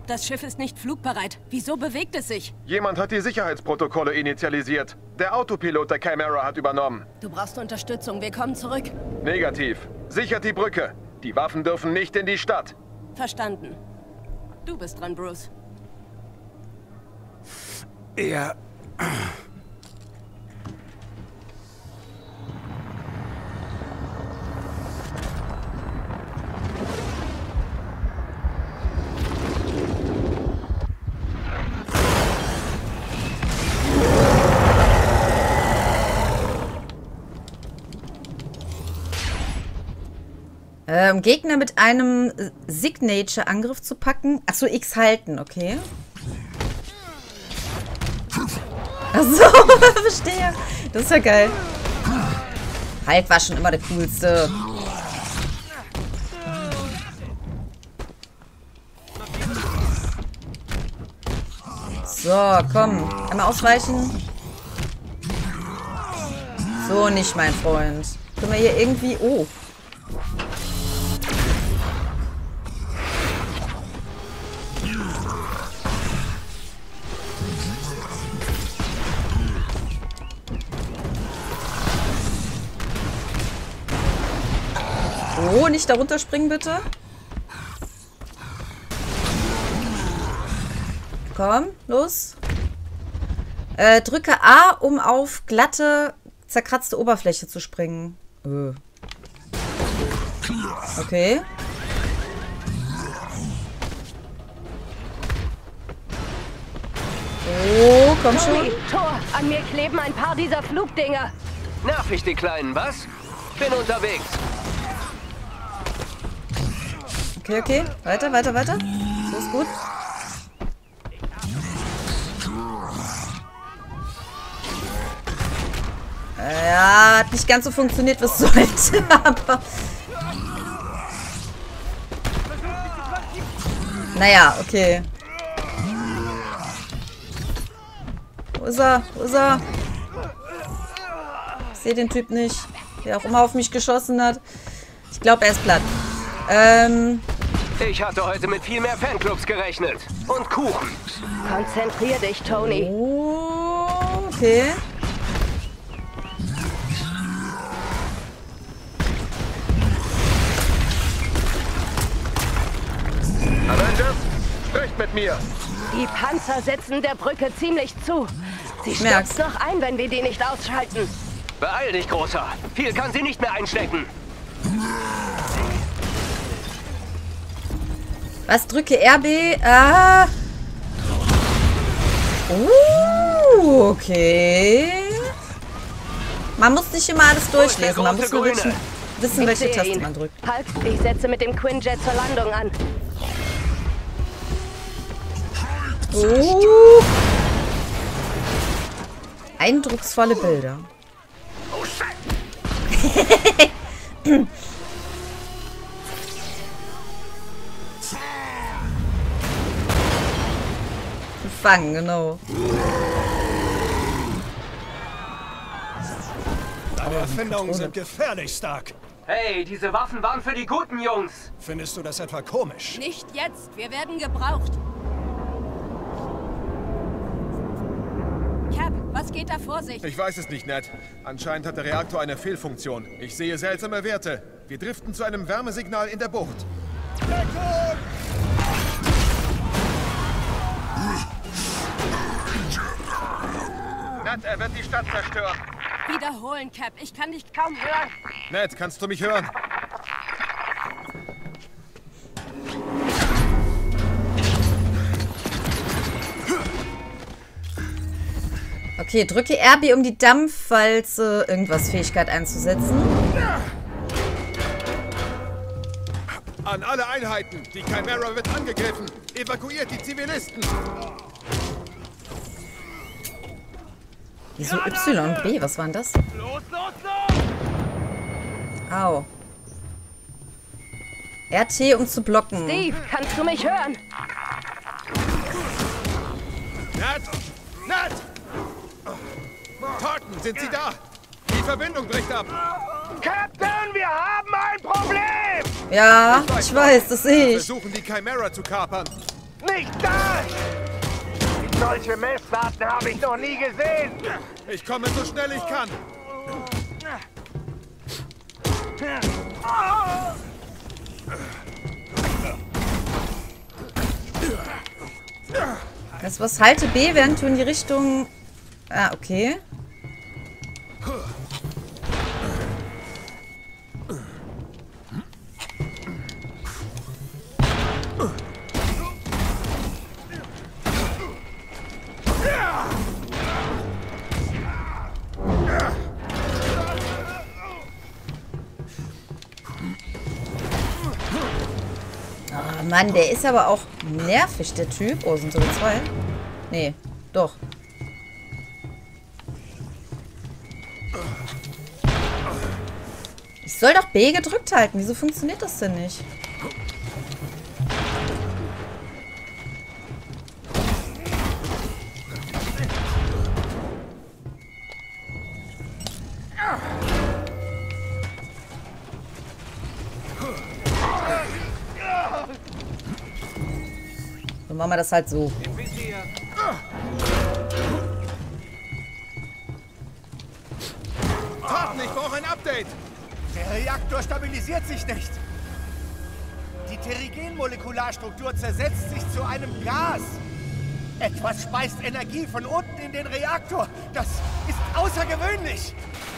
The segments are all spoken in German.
Das Schiff ist nicht flugbereit. Wieso bewegt es sich? Jemand hat die Sicherheitsprotokolle initialisiert. Der Autopilot der Chimera hat übernommen. Du brauchst Unterstützung. Wir kommen zurück. Negativ. Sichert die Brücke. Die Waffen dürfen nicht in die Stadt. Verstanden. Du bist dran, Bruce. Ja. Gegner mit einem Signature-Angriff zu packen. Achso, X halten, okay. Achso, verstehe. Das ist ja geil. Halt war schon immer der coolste. So, komm. Einmal ausweichen. So nicht, mein Freund. Können wir hier irgendwie... Oh. Oh, nicht darunter springen, bitte. Komm, los. Drücke A, um auf glatte, zerkratzte Oberfläche zu springen. Okay. Oh, komm schon. Tor, an mir kleben ein paar dieser Flugdinger. Nerv ich die Kleinen, was? Bin unterwegs. Okay, okay. Weiter, weiter, weiter. So ist gut. Ja, hat nicht ganz so funktioniert, wie es sollte, aber... Naja, okay. Wo ist er? Wo ist er? Ich sehe den Typ nicht. Der auch immer auf mich geschossen hat. Ich glaube, er ist platt. Ich hatte heute mit viel mehr Fanclubs gerechnet. Und Kuchen. Konzentrier dich, Tony. Oh, okay. Avengers, sprecht mit mir. Die Panzer setzen der Brücke ziemlich zu. Sie merk's. stürzt noch ein, wenn wir die nicht ausschalten. Beeil dich, Großer. Viel kann sie nicht mehr einstecken. Was? Drücke RB? Ah. Okay. Man muss nicht immer alles durchlesen. Man muss nur wissen, welche Taste man drückt. Halt, ich setze mit dem Quinjet zur Landung an. Eindrucksvolle Bilder. Fangen, genau. Deine Erfindungen sind gefährlich, Stark. Hey, diese Waffen waren für die guten Jungs. Findest du das etwa komisch? Nicht jetzt, wir werden gebraucht. Cap, was geht da vor sich? Ich weiß es nicht, Ned. Anscheinend hat der Reaktor eine Fehlfunktion. Ich sehe seltsame Werte. Wir driften zu einem Wärmesignal in der Bucht. Deckung! Ned, er wird die Stadt zerstören. Wiederholen, Cap. Ich kann dich kaum hören. Ned, kannst du mich hören? Okay, drücke RB, um die Dampfwalze irgendwas Fähigkeit einzusetzen. An alle Einheiten! Die Chimera wird angegriffen! Evakuiert die Zivilisten! Wieso Y und B? Was war denn das? Los, los, los! Au. RT, um zu blocken. Steve, kannst du mich hören? Ned! Ned! Thornton, sind Sie da? Die Verbindung bricht ab! Captain, wir haben ein Problem! Ja, ich weiß, das sehe Wir ich. versuchen, die Chimera zu kapern. Nicht das! Solche Messdaten habe ich noch nie gesehen! Ich komme so schnell ich kann. Das was halte B, während du in die Richtung... Ah, okay. Oh Mann, der ist aber auch nervig, der Typ. Oh, sind sogar zwei? Nee, doch. Ich soll doch B gedrückt halten. Wieso funktioniert das denn nicht? Dann machen wir das halt so. Warten, ich brauche ein Update. Der Reaktor stabilisiert sich nicht. Die Terrigen-Molekularstruktur zersetzt sich zu einem Gas. Etwas speist Energie von unten in den Reaktor. Das ist außergewöhnlich.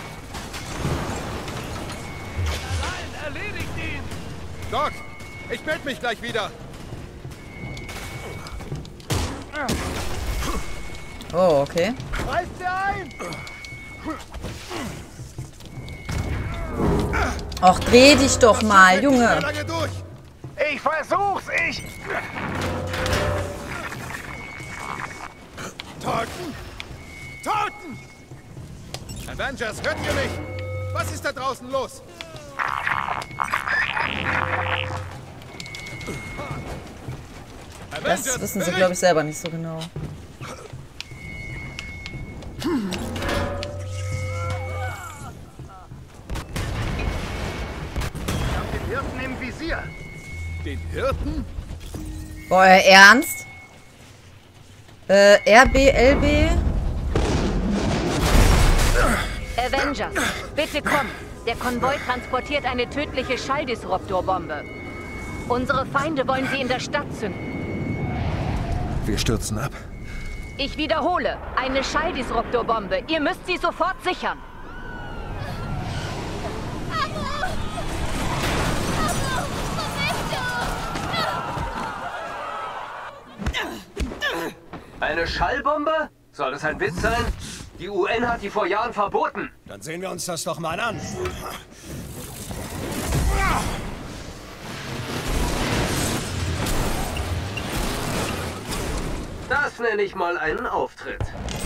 Nein, erledigt ihn! Doc, ich melde mich gleich wieder. Oh, okay. Reißt er ein! Ach, dreh dich doch mal, Junge. Lange durch. Ich versuch's, Toten! Toten! Avengers, hört ihr mich? Was ist da draußen los? Das wissen sie, glaube ich, selber nicht so genau. Den Hirten im Visier. Den Hirten? Boah, ernst? RB, LB? Avengers, bitte komm. Der Konvoi transportiert eine tödliche Schalldisruptorbombe. Unsere Feinde wollen sie in der Stadt zünden. Wir stürzen ab. Ich wiederhole, eine Schalldisruptorbombe. Ihr müsst sie sofort sichern. Eine Schallbombe? Soll das ein Witz sein? Die UN hat die vor Jahren verboten. Dann sehen wir uns das doch mal an. Das nenne ich mal einen Auftritt.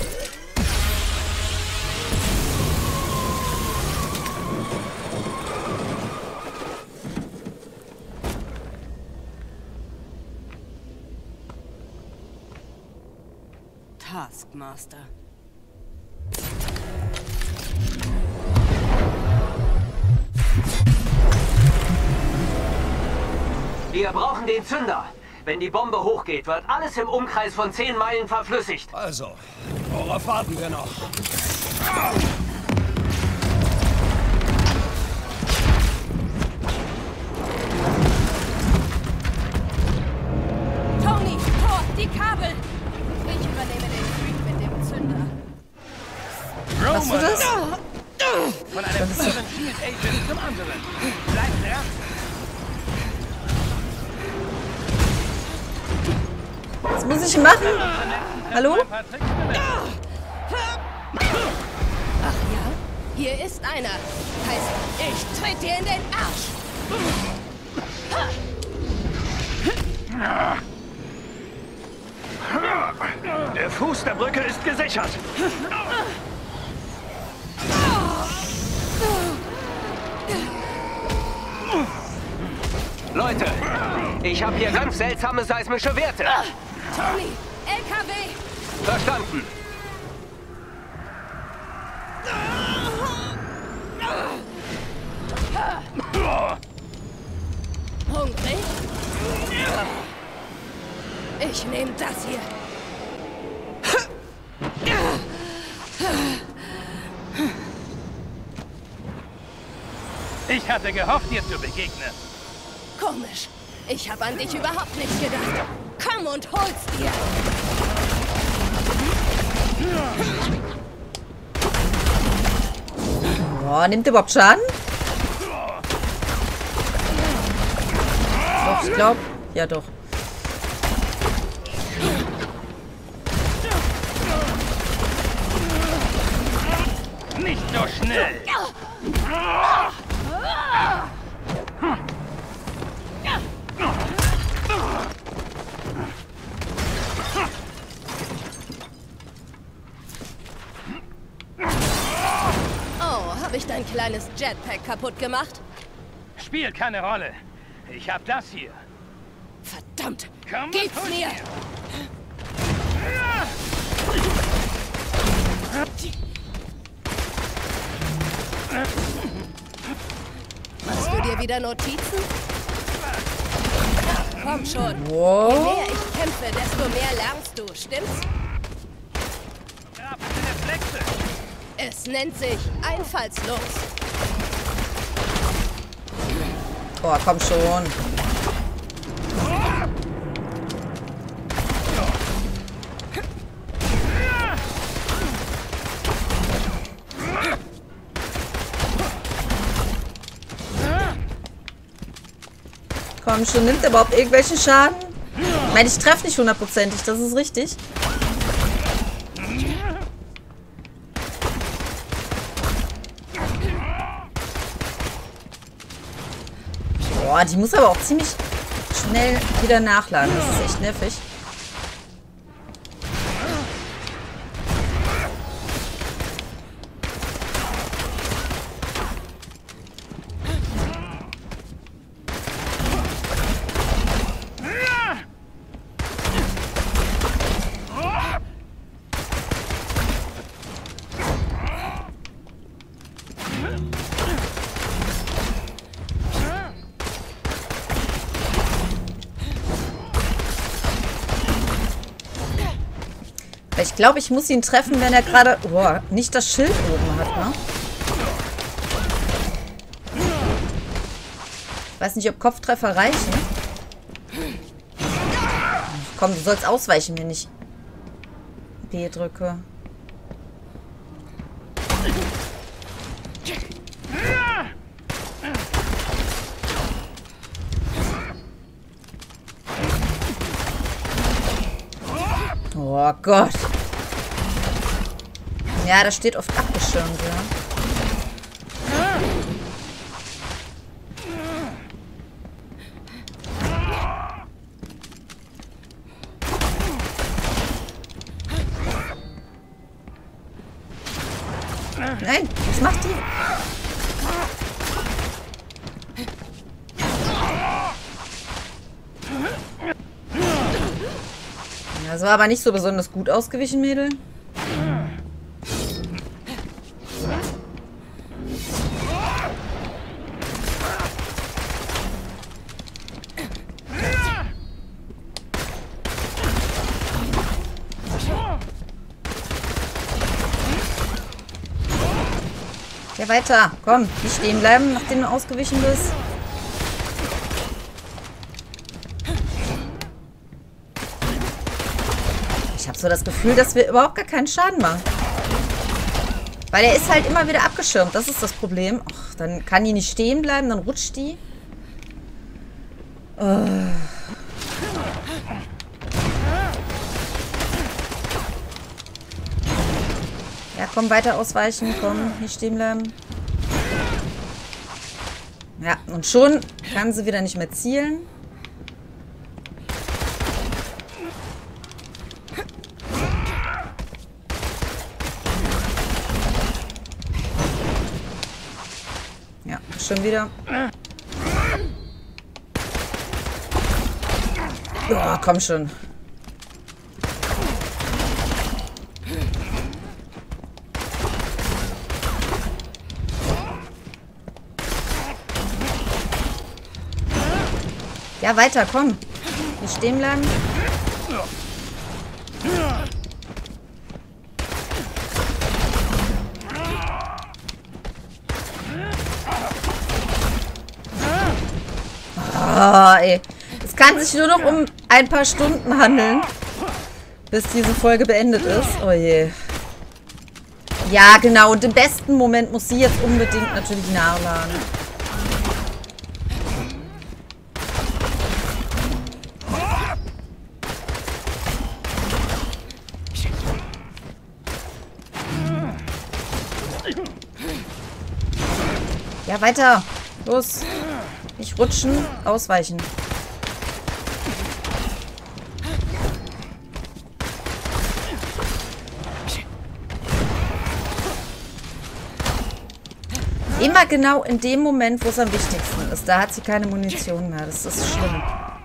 Taskmaster. Wir brauchen den Zünder. Wenn die Bombe hochgeht, wird alles im Umkreis von 10 Meilen verflüssigt. Also, worauf warten wir noch? Tony, Thor, die Kabel! Ich übernehme den Freak mit dem Zünder. Hast du das? Von einem früheren Shield Agent zum anderen. Bleibt er? Was muss ich machen? Hallo? Ach ja? Hier ist einer. Heißt, ich tritt dir in den Arsch. Der Fuß der Brücke ist gesichert. Leute, ich habe hier ganz seltsame seismische Werte. Tony, LKW! Verstanden. Hungrig? Ich Nehmt das hier. Ich hatte gehofft, dir zu begegnen. Komisch. Ich habe an dich überhaupt nicht gedacht. Komm und hol's dir. Boah, nimmt der überhaupt Schaden? Doch, ich glaube. Ja, doch. Nicht so schnell. Oh, habe ich dein kleines Jetpack kaputt gemacht? Spielt keine Rolle. Ich hab das hier. Verdammt! Komm, Gib's hol mir! dir. Machst du dir wieder Notizen? Komm schon. Je Wow. mehr ich kämpfe, desto mehr lernst du, stimmt's? Grafische Reflexe. Es nennt sich einfallslos. Oh, komm schon. Komm schon, nimmt er überhaupt irgendwelchen Schaden? Ich meine, ich treffe nicht hundertprozentig, das ist richtig. Boah, die muss aber auch ziemlich schnell wieder nachladen. Das ist echt nervig. Ich glaube, ich muss ihn treffen, wenn er gerade nicht das Schild oben hat, ne? Ich weiß nicht, ob Kopftreffer reichen. Komm, du sollst ausweichen, wenn ich B drücke. Oh Gott. Ja, das steht oft abgeschirmt, ja. Nein, was macht die? Das war aber nicht so besonders gut ausgewichen, Mädel. Ja, weiter. Komm, nicht stehen bleiben, nachdem du ausgewichen bist. Ich habe so das Gefühl, dass wir überhaupt gar keinen Schaden machen. Weil er ist halt immer wieder abgeschirmt. Das ist das Problem. Och, dann kann die nicht stehen bleiben, dann rutscht die. Ja, komm, weiter ausweichen. Komm, nicht stehen bleiben. Ja, und schon kann sie wieder nicht mehr zielen. Ja, schon wieder. Oh, komm schon. Ja, weiter, komm. Nicht stehen bleiben. Oh, ey. Es kann sich nur noch um ein paar Stunden handeln, bis diese Folge beendet ist. Oh je. Ja, genau. Und im besten Moment muss sie jetzt unbedingt natürlich nachladen. Ja, weiter. Los. Nicht rutschen, ausweichen. Immer genau in dem Moment, wo es am wichtigsten ist. Da hat sie keine Munition mehr. Das ist schlimm.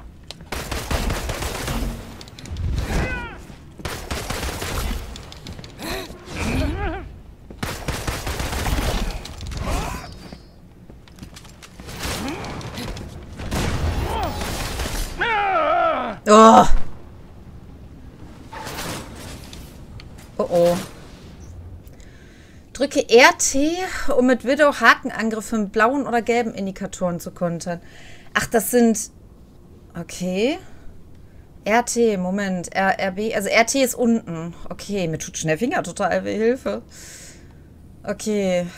Oh. Oh oh. Drücke RT, um mit Widow Hakenangriffe mit blauen oder gelben Indikatoren zu kontern. Ach, das sind... Okay. RT, Moment. RB, also RT ist unten. Okay, mir tut schnell Finger total weh. Hilfe. Okay.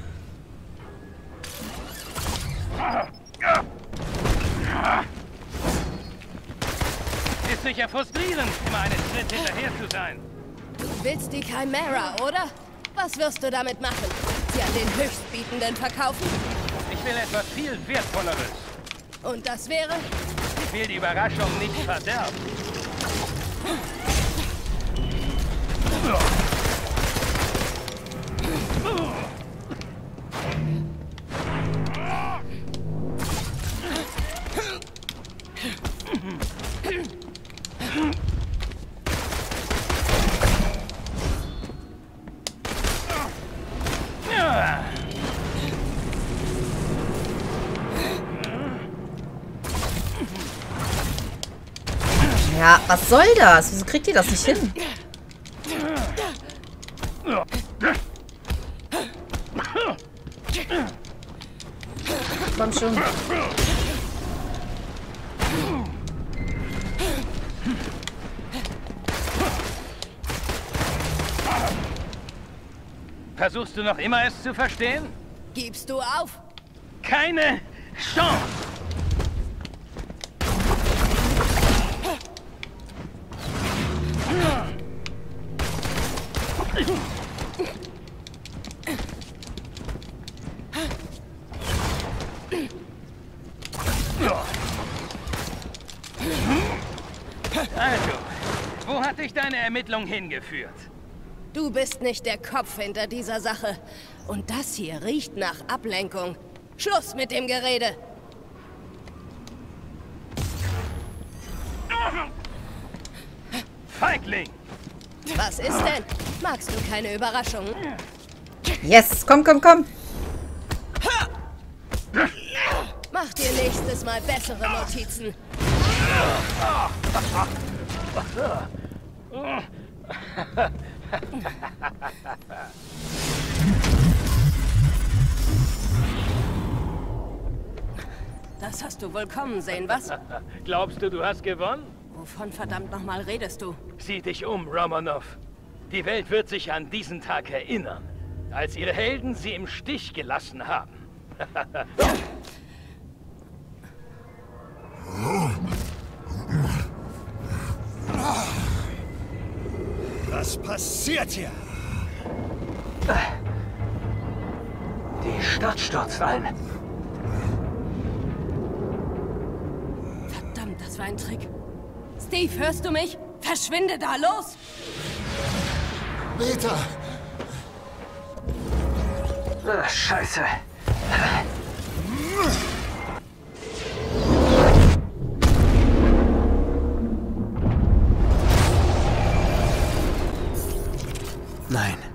Ist sicher frustrierend, immer einen Schritt hinterher zu sein. Du willst die Chimera, oder? Was wirst du damit machen? Sie an den Höchstbietenden verkaufen? Ich will etwas viel Wertvolleres. Und das wäre? Ich will die Überraschung nicht verderben. Ja, was soll das? Wieso kriegt ihr das nicht hin? Komm schon. Versuchst du noch immer es zu verstehen? Gibst du auf? Keine Chance! Also, wo hat dich deine Ermittlung hingeführt? Du bist nicht der Kopf hinter dieser Sache. Und das hier riecht nach Ablenkung. Schluss mit dem Gerede. Feigling! Was ist denn? Magst du keine Überraschungen? Yes, komm, komm, komm. Mach dir nächstes Mal bessere Notizen. Das hast du wohl kommen sehen, was? Glaubst du, du hast gewonnen? Wovon verdammt nochmal redest du? Sieh dich um, Romanov. Die Welt wird sich an diesen Tag erinnern, als ihre Helden sie im Stich gelassen haben. Was passiert hier? Die Stadt stürzt ein. Verdammt, das war ein Trick. Steve, hörst du mich? Verschwinde da, los! Beta! Scheiße. Nein.